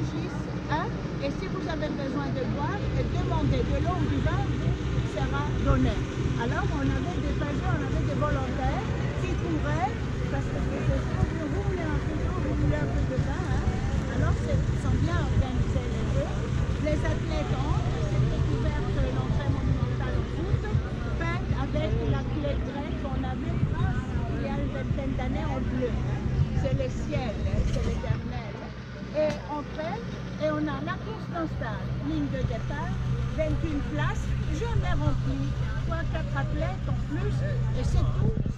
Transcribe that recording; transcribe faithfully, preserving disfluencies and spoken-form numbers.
réagissent. Hein? Et si vous avez besoin de boire, demandez de l'eau ou du vin, sera donné. Alors on avait des pages, on avait des volontaires qui couraient, parce que c'est sûr que vous voulez un peu d'eau, vous voulez un peu de vin. Hein? Alors ils sont bien organisés les jeux. Les athlètes entrent, c'est découvert que l'entrée monumentale au foot, peinte avec la clé grecque qu'on avait il y a une vingtaine d'années en bleu. Hein? C'est le ciel, c'est l'éternel. Et on fait, et on a la course d'un stade, ligne de départ, vingt et une places, jamais remplie, trois quatre athlètes en plus, et c'est tout.